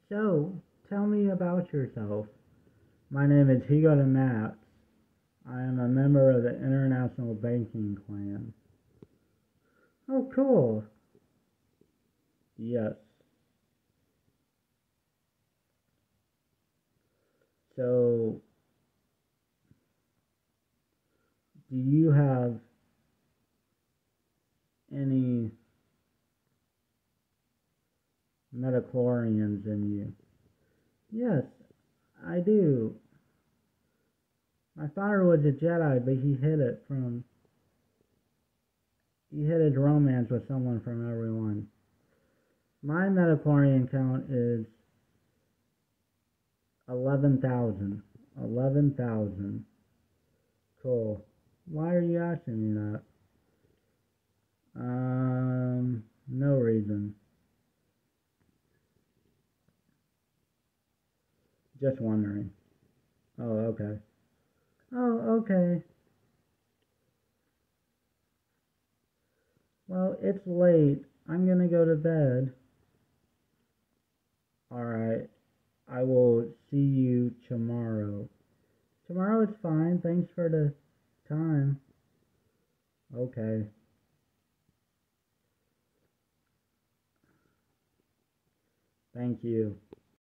So, tell me about yourself. My name is Higo de Maps. I am a member of the International Banking Clan. Oh, cool. Yes. So, do you have any metachlorians in you? Yes, I do. My father was a Jedi, but he hid his romance with someone from everyone. My metachlorian count is 11,000. 11,000. Cool. Why are you asking me that? No reason. Just wondering. Oh, okay. Oh, okay. Well, it's late. I'm gonna go to bed. Alright. I will see you tomorrow. Tomorrow is fine. Thanks for the time. Okay. Thank you.